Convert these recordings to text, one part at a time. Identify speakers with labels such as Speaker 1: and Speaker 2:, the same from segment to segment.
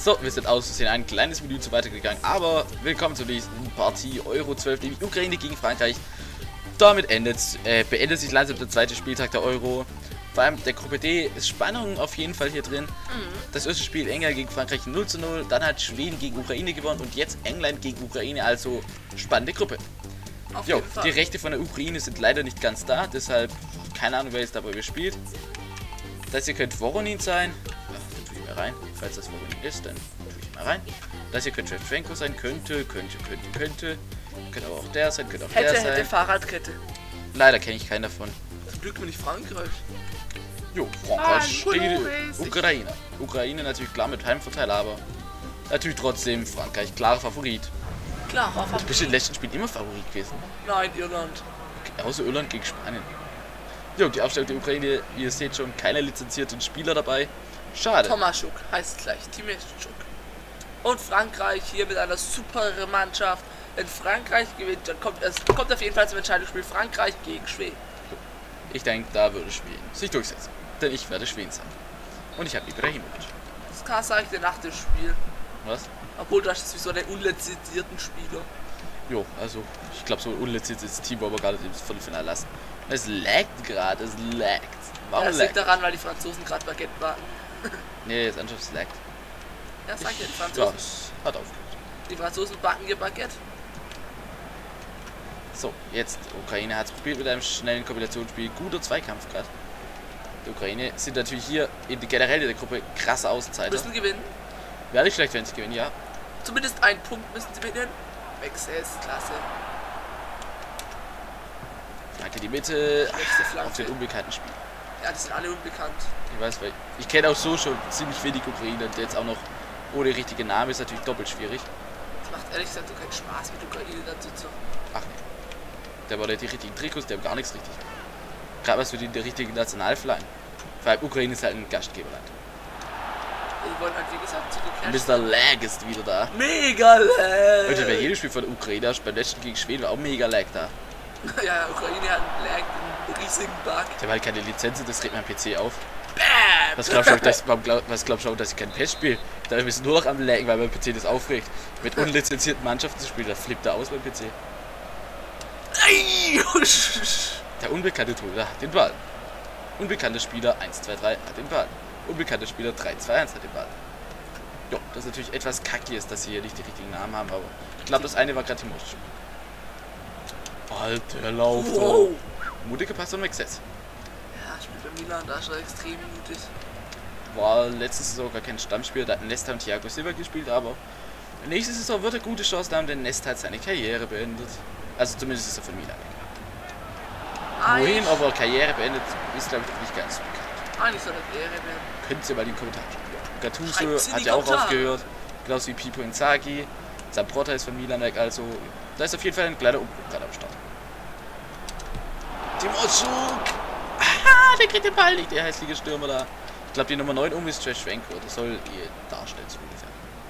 Speaker 1: So, wir sind aus Versehen ein kleines Menü zu weitergegangen, aber willkommen zur nächsten Partie Euro 12, nämlich Ukraine gegen Frankreich. Damit beendet sich langsam der zweite Spieltag der Euro. Vor allem der Gruppe D ist Spannung auf jeden Fall hier drin. Das erste Spiel England gegen Frankreich 0:0, dann hat Schweden gegen Ukraine gewonnen und jetzt England gegen Ukraine, also spannende Gruppe. Jo, die Rechte von der Ukraine sind leider nicht ganz da, deshalb keine Ahnung, wer jetzt dabei spielt. Das hier könnte Voronin sein. Ach, dann tue ich mal rein. Falls das Voronin ist, dann tue ich mal rein. Das hier könnte Shevchenko sein, könnte. Könnte aber auch der sein, könnte auch der sein.
Speaker 2: Hätte Fahrradkette.
Speaker 1: Leider kenne ich keinen davon.
Speaker 2: Zum Glück bin ich Frankreich.
Speaker 1: Jo, Frankreich steht Ukraine. Ukraine natürlich klar mit Heimvorteil, aber natürlich trotzdem Frankreich klarer Favorit.
Speaker 2: Klar,
Speaker 1: Du bist in den letzten Spielen immer Favorit gewesen.
Speaker 2: Nein, Irland.
Speaker 1: Außer Irland gegen Spanien. Jo, die Aufstellung der Ukraine, wie ihr seht schon, keine lizenzierten Spieler dabei. Schade.
Speaker 2: Tomaszuk heißt gleich Tomaszuk. Und Frankreich hier mit einer super Mannschaft. Wenn Frankreich gewinnt, dann kommt auf jeden Fall zum Entscheidungsspiel Frankreich gegen Schweden.
Speaker 1: Ich denke, da würde Schweden sich durchsetzen. Denn ich werde Schweden sein. Und ich habe Ibrahimovic.
Speaker 2: Das sage ich dir nach dem Spiel.
Speaker 1: Was?
Speaker 2: Obwohl, du hast sowieso einen unlizenzierten Spieler.
Speaker 1: Jo, also ich glaube, so ein unlizenziertes Team wollen wir gerade ins Viertelfinale lassen. Es laggt gerade, es laggt. Warum
Speaker 2: das liegt daran, weil die Franzosen gerade Baguette warten.
Speaker 1: Nee, das Anschaft laggt.
Speaker 2: Ja, sag jetzt,
Speaker 1: Ja,
Speaker 2: Franzosen.
Speaker 1: es hat aufgehört.
Speaker 2: Die Franzosen backen ihr Baguette.
Speaker 1: So, jetzt, Ukraine hat es probiert mit einem schnellen Kombinationsspiel. Guter Zweikampf gerade. Die Ukraine sind natürlich hier generell in der Gruppe krasse Außenseiter.
Speaker 2: Müssen gewinnen.
Speaker 1: Wäre nicht schlecht, wenn sie gewinnen, ja.
Speaker 2: Zumindest einen Punkt müssen sie gewinnen. Wechsels, klasse.
Speaker 1: Flanke die Mitte.
Speaker 2: Nächste Flanke.
Speaker 1: Auf den unbekannten Spiel.
Speaker 2: Ja, die sind alle unbekannt.
Speaker 1: Ich weiß, weil ich kenne auch so schon ziemlich wenig Ukraine und jetzt auch noch ohne richtige Name ist natürlich doppelt schwierig.
Speaker 2: Es macht ehrlich gesagt so keinen Spaß mit Ukraine dazu zu.
Speaker 1: Ach nee. Der war die richtigen Trikots, der haben gar nichts richtig. Gerade was für die richtigen Nationalflaggen. Vor allem Ukraine ist halt ein Gastgeberland.
Speaker 2: Die wollen halt wie gesagt zurückkehren.
Speaker 1: Mr. Lag ist wieder da.
Speaker 2: Mega lag!
Speaker 1: Heute bei jedem Spiel von der Ukraine, beim letzten gegen Schweden war auch mega Lag da.
Speaker 2: Ja, Ukraine hat einen Lag, einen riesigen Bug.
Speaker 1: Der hat halt keine Lizenz, das regt mein PC auf.
Speaker 2: Bam!
Speaker 1: Was glaubst du auch, dass ich kein PES spiele? Da ist nur noch am Laggen, weil mein PC das aufregt. Mit unlizenzierten Mannschaften zu spielen, da flippt er aus beim PC. Der unbekannte Torhüter hat den Ball. Unbekannter Spieler 1-2-3 hat den Ball. Unbekannter Spieler 3-2-1 hat den Ball. Jo, das ist natürlich etwas kacke ist, dass sie hier nicht die richtigen Namen haben, aber ich glaube, das eine war gerade Timos. Alter, Lauf.
Speaker 2: Wow.
Speaker 1: Mutiger Pass und Access.
Speaker 2: Ja, spielt bei Milan, da ist er extrem mutig.
Speaker 1: War letzte Saison gar kein Stammspieler, da hatten Nesta und Thiago Silva gespielt, aber nächste Saison wird er gute Chancen haben, denn Nesta hat seine Karriere beendet. Also zumindest ist er von Milan weg. Wohin aber Karriere beendet, ist glaube ich nicht ganz bekannt.
Speaker 2: Eigentlich soll das Ehre werden.
Speaker 1: Könnt ihr mal in die Kommentare schreiben. Gattuso hat
Speaker 2: die
Speaker 1: ja auch
Speaker 2: Kommentare.
Speaker 1: aufgehört, genauso wie Pipo Inzaghi. Zambrota ist von Milan weg, also da ist auf jeden Fall ein kleiner Umbruch gerade am Start. Timaszuk! Ah, der kriegt den Ball nicht, der hässliche Stürmer da. Ich glaube, die Nummer 9 ist Shevchenko, das soll ihr darstellen, so ungefähr.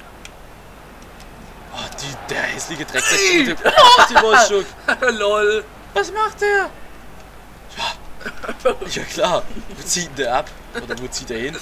Speaker 1: Oh, der hässliche Drecksack. Oh, Timaszuk!
Speaker 2: Lol.
Speaker 1: Was macht der? Ja klar, wo zieht denn der ab? Oder wo zieht er hin?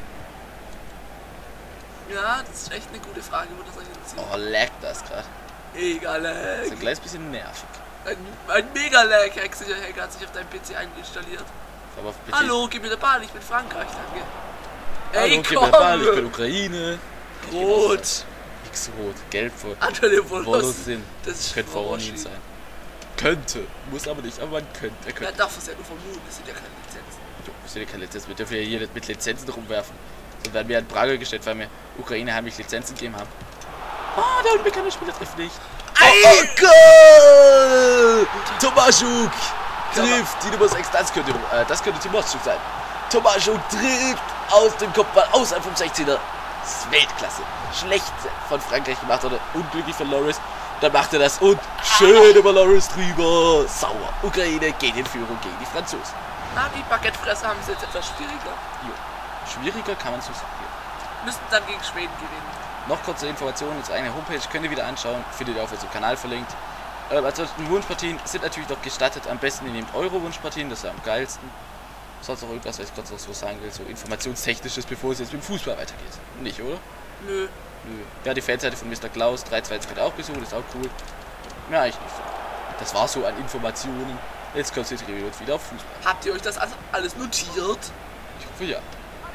Speaker 2: Ja, das ist echt eine gute Frage, wo das euch hinzieht.
Speaker 1: Oh, laggt das gerade.
Speaker 2: Mega
Speaker 1: Das ist
Speaker 2: lag.
Speaker 1: ein kleines bisschen nervig.
Speaker 2: Ein Mega lag. Hack hat sich auf deinem PC installiert.
Speaker 1: Aber auf PC.
Speaker 2: Hallo, gib mir den Ball, ich bin Frankreich, danke.
Speaker 1: Hallo,
Speaker 2: Ey,
Speaker 1: gib
Speaker 2: komm!
Speaker 1: mir Ball, ich bin Ukraine.
Speaker 2: Rot.
Speaker 1: Nix rot, gelb vor.
Speaker 2: Antonio
Speaker 1: Volos
Speaker 2: Volos.
Speaker 1: sind.
Speaker 2: Das ist
Speaker 1: Könnte Voronin sein. Könnte. Muss aber nicht, aber man könnte. Er
Speaker 2: Er
Speaker 1: könnte.
Speaker 2: darf es ja nur vermuten, das sind ja keine Lizenzen.
Speaker 1: Jo, wir sind ja keine Lizenz. Wir dürfen ja hier mit Lizenzen rumwerfen. Sonst werden wir in Prager gestellt, weil wir Ukraine heimlich Lizenzen gegeben haben. Ah, der unbekannte Spieler trifft nicht. Oh, Goal! Tomaszuk trifft die Nummer 6. Das könnte Timaszuk sein. Tomaszuk trifft aus dem Kopfball außerhalb vom 16er. Das ist Weltklasse. Schlecht von Frankreich gemacht oder unglücklich von Loris. Dann macht er das und schön über Loris drüber. Sauer. Ukraine geht in Führung gegen die Franzosen.
Speaker 2: Na, die Baguettefresser haben es jetzt etwas schwieriger.
Speaker 1: Jo. Schwieriger kann man so sagen.
Speaker 2: Müssen dann gegen Schweden gewinnen.
Speaker 1: Noch kurze Informationen, unsere eigene Homepage könnt ihr wieder anschauen, findet ihr auf unserem Kanal verlinkt. Ansonsten Wunschpartien sind natürlich noch gestattet, am besten ihr nehmt eure Wunschpartien, das ist am geilsten. Sonst noch irgendwas, was ich kurz noch so sagen will, so informationstechnisches, bevor es jetzt mit dem Fußball weitergeht. Nicht, oder?
Speaker 2: Nö.
Speaker 1: Nö. Ja, die Fanseite von Mr. Klaus 322 wird auch besucht, ist auch cool. Ja, ich nicht so. Das war so an Informationen. Jetzt konzentrieren wir uns wieder auf Fußball.
Speaker 2: Habt ihr euch das alles notiert?
Speaker 1: Ich hoffe ja.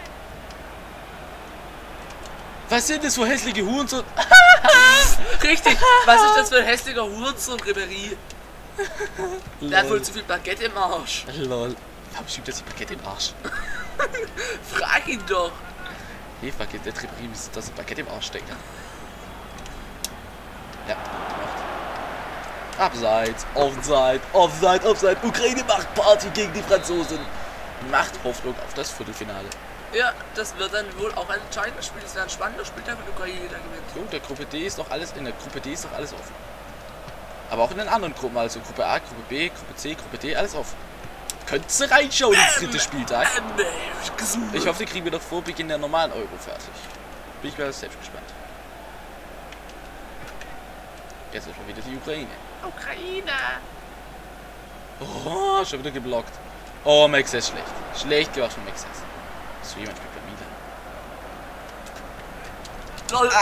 Speaker 1: Was sind das für hässliche Hurensohn?
Speaker 2: Richtig, was ist das für ein hässlicher Hurensohn, Ribéry? Der hat wohl zu viel Baguette im Arsch.
Speaker 1: Lol. Warum schiebt das die Baguette im Arsch?
Speaker 2: Frag ihn doch.
Speaker 1: Nee, Baguette, der Ribéry müsste das Baguette im Arsch stecken. Ja, gemacht. Abseits, Offside, Offside, Offside. Ukraine macht Party gegen die Franzosen. Macht Hoffnung auf das Viertelfinale.
Speaker 2: Ja, das wird dann wohl auch ein entscheidendes Spiel. Das wäre ein spannender Spieltag, wenn Ukraine da gewinnt.
Speaker 1: Jo, der Gruppe D ist noch alles, in der Gruppe D ist noch alles offen. Aber auch in den anderen Gruppen, also Gruppe A, Gruppe B, Gruppe C, Gruppe D, alles offen. Könntest du reinschauen ins dritte Spieltag? Ich hoffe, die kriegen wir doch vor Beginn der normalen Euro fertig. Bin ich mal selbst gespannt. Jetzt erstmal wieder die Ukraine.
Speaker 2: Ukraine!
Speaker 1: Oh, schon wieder geblockt. Oh, Maxes schlecht. Schlecht gemacht von Maxes. So, jemand spielt bei Milan.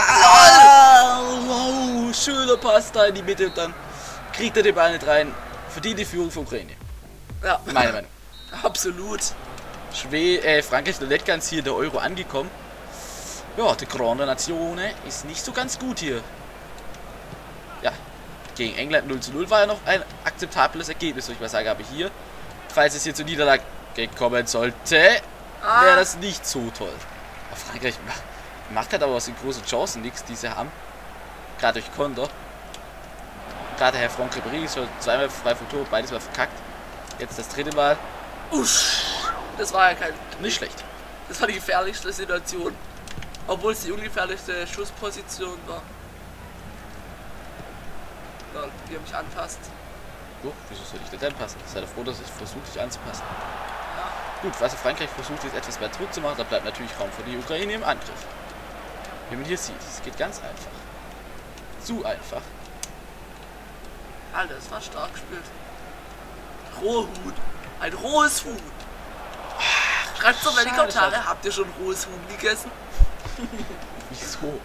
Speaker 2: LOL!
Speaker 1: Wow, schöner Pass da in die Mitte und dann kriegt er den Ball nicht rein. Verdient die Führung für Ukraine.
Speaker 2: Ja,
Speaker 1: Meine Meinung.
Speaker 2: absolut.
Speaker 1: Frankreich noch nicht ganz hier in der Euro angekommen. Ja, die Grande Nazione ist nicht so ganz gut hier. Ja, gegen England 0:0 war ja noch ein akzeptables Ergebnis, würde ich mal sagen. Aber hier, falls es hier zur Niederlage gekommen sollte, wäre das nicht so toll. Aber Frankreich macht halt aber aus den großen Chancen nichts, die sie haben. Gerade durch Konter. Gerade Herr Franck Ribéry ist schon zweimal frei vom Tor, beides mal verkackt. Jetzt das dritte Mal.
Speaker 2: Usch, das war ja kein...
Speaker 1: Nicht schlecht.
Speaker 2: Das war die gefährlichste Situation. Obwohl es die ungefährlichste Schussposition war. Ja, wie er mich anpasst.
Speaker 1: Oh, wieso soll ich das anpassen? Sei doch froh, dass ich versuche, dich anzupassen.
Speaker 2: Ja.
Speaker 1: Gut, also Frankreich versucht jetzt etwas mehr Druck zu machen, da bleibt natürlich Raum für die Ukraine im Angriff. Wie man hier sieht, es geht ganz einfach. Zu einfach.
Speaker 2: Alter, das war stark gespielt. Rohe Huhn. Ein rohes Huhn. Schreibt doch mal in die Kommentare, habt ihr schon rohes Huhn gegessen?
Speaker 1: Wieso?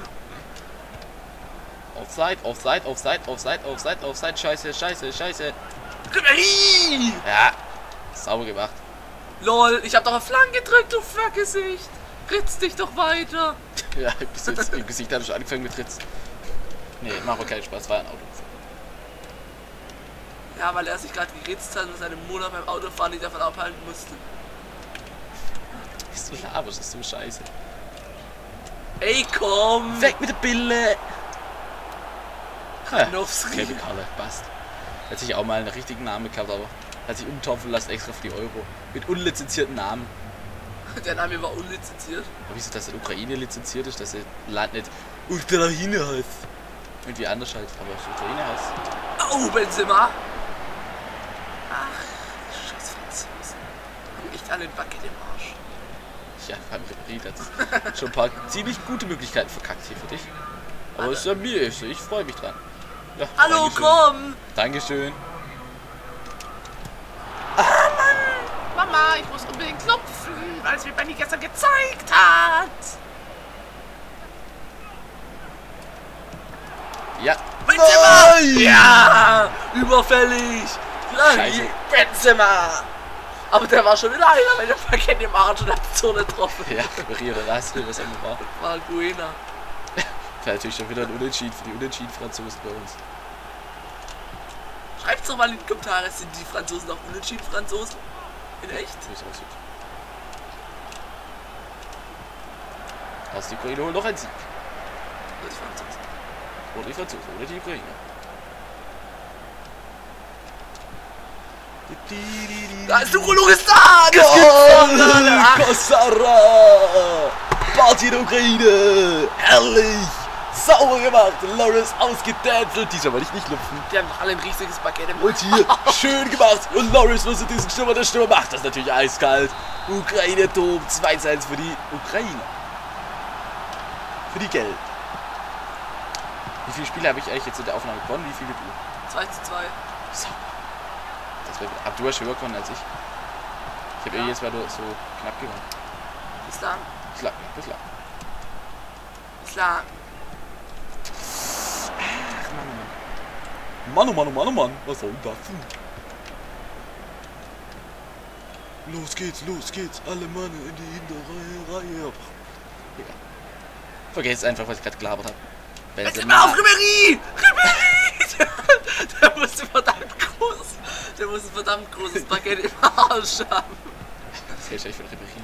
Speaker 1: Offside, Offside, Offside, Offside, Offside, Offside, scheiße, scheiße, scheiße.
Speaker 2: Ribéry!
Speaker 1: Ja, sauber gemacht.
Speaker 2: Lol, ich hab doch auf Flanke gedrückt, du Fuckgesicht. Ritz dich doch weiter.
Speaker 1: Ja, bis jetzt im Gesicht hat er schon angefangen mit Ritz. Nee, macht aber keinen Spaß, war ein Auto.
Speaker 2: Ja, weil er sich gerade geritzt hat und seine Mutter beim Autofahren nicht davon abhalten musste.
Speaker 1: Ist so laberst, ist so scheiße.
Speaker 2: Ey, komm!
Speaker 1: Weg mit der Bille!
Speaker 2: Kanowski.
Speaker 1: Kevin Kalle, passt. Hat sich auch mal einen richtigen Namen gehabt, aber hat sich umtaufen lassen extra für die Euro. Mit unlizenzierten Namen.
Speaker 2: Der Name war unlizenziert.
Speaker 1: Aber wieso, dass in Ukraine lizenziert ist, dass das Land nicht Ukraine heißt? Irgendwie anders halt, aber es Ukraine heißt.
Speaker 2: Oh, Benzema! Ach, scheiß Franzosen. Haben echt alle den Baguette im Arsch.
Speaker 1: Ja, beim Ribéry hat schon ein paar ziemlich gute Möglichkeiten verkackt hier für dich. Aber es ist ja mir, ich freue mich dran. Ja,
Speaker 2: Hallo,
Speaker 1: Dankeschön.
Speaker 2: komm!
Speaker 1: Dankeschön.
Speaker 2: Ah, Mann! Mama, ich muss unbedingt klopfen, weil es mir Benni gestern gezeigt hat.
Speaker 1: Ja.
Speaker 2: Benzema!
Speaker 1: Nein!
Speaker 2: Ja! Überfällig!
Speaker 1: Scheiße.
Speaker 2: Benzema! Aber der war schon wieder einer, weil der Baguette im Arsch und hat die Zone getroffen.
Speaker 1: Ja, Ribéry oder Rassel, was immer war.
Speaker 2: War Guena.
Speaker 1: Wäre natürlich schon wieder ein Unentschieden für die Unentschieden-Franzosen bei uns.
Speaker 2: Schreibt's doch mal in die Kommentare, sind die Franzosen auch unentschieden Franzosen? In echt?
Speaker 1: Wie es aussieht. Also die Ukraine holt noch einen Sieg.
Speaker 2: Oder die Franzosen.
Speaker 1: Oder die Franzosen, oder die Ukraine.
Speaker 2: Da ist Luguristan!
Speaker 1: Kossara! Party in der Ukraine! Herrlich! Sauber gemacht! Loris ausgedancelt! Diesmal wollte ich nicht lupfen.
Speaker 2: Die haben doch alle ein riesiges Baguette im
Speaker 1: Und hier, schön gemacht! Und Loris versucht diesen Stürmer, der Stürmer macht das natürlich eiskalt. Ukraine tobt, 2:1 für die Ukraine. Für die Gelb. Wie viele Spiele habe ich eigentlich jetzt in der Aufnahme gewonnen? Wie viele du?
Speaker 2: 2:2.
Speaker 1: So. Aber du hast höher gewonnen als ich. Ich habe ja jetzt mal so knapp gewonnen.
Speaker 2: Bis dann.
Speaker 1: Bislang, bislang.
Speaker 2: geschlagen.
Speaker 1: Mann, oh Mann, oh Mann, oh Mann. Was soll das denn? Los geht's. Alle Mann in die hintere Reihe. Ja. Vergesst einfach, was ich gerade gelabert habe.
Speaker 2: Jetzt immer auf Ribéry! Ribéry! Der muss ein verdammt großes Baguette im Arsch haben.
Speaker 1: Das hält echt für Ribéry.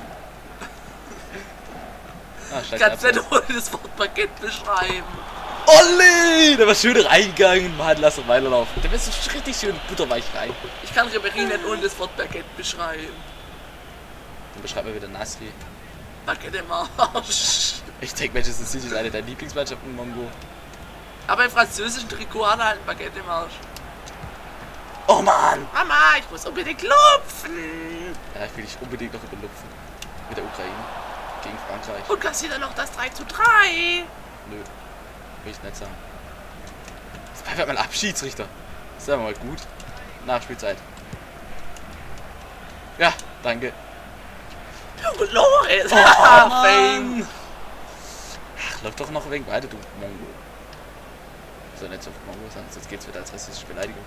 Speaker 2: Kannst du nur das Wort Baguette beschreiben?
Speaker 1: Olli! Der war schön reingegangen. Man lass doch weiterlaufen. Der wird so richtig schön butterweich rein.
Speaker 2: Ich kann Ribéry nicht ohne das Wort Baguette beschreiben.
Speaker 1: Dann beschreiben wir wieder Nasri.
Speaker 2: Baguette im Arsch.
Speaker 1: Ich denke, Manchester City ist eine deiner Lieblingsmannschaften in Mongo.
Speaker 2: Aber im französischen Trikot hat er halt ein Baguette im Arsch.
Speaker 1: Oh Mann!
Speaker 2: Mama, ich muss unbedingt lupfen!
Speaker 1: Ja, ich will dich unbedingt noch überlupfen. Mit der Ukraine. Gegen Frankreich.
Speaker 2: Und kassiert er noch das 3:3?
Speaker 1: Nö. Will ich nicht sagen. Das war einfach mein Abschiedsrichter. Das ist aber mal gut. Nachspielzeit. Ja, danke.
Speaker 2: Loris!
Speaker 1: Oh, Mann. Ach, läuft doch noch wegen weiter, du Mongo. So, nicht so Mongo sagen, sonst geht's wieder als rassistische Beleidigung.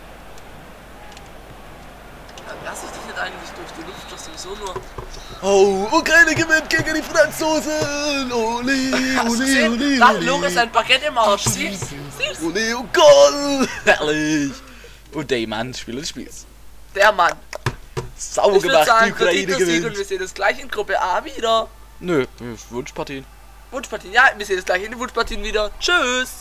Speaker 2: Dann lass ich dich nicht eigentlich durch die Luft, das sowieso nur.
Speaker 1: Oh, Ukraine gewinnt gegen die Franzosen! Ole, ole, ole,
Speaker 2: da hat Loris ein Baguette im Arsch. Siehst?
Speaker 1: Ole, oh Goal! Herrlich! Und der Mann, Spieler des Spiels.
Speaker 2: Der Mann.
Speaker 1: Sauber
Speaker 2: Ich
Speaker 1: gemacht,
Speaker 2: sagen,
Speaker 1: die Ukraine gewinnt.
Speaker 2: Und wir sehen das gleich in Gruppe A wieder.
Speaker 1: Nö, Wunschpartien.
Speaker 2: Wunschpartien, ja, wir sehen das gleich in den Wunschpartien wieder. Tschüss!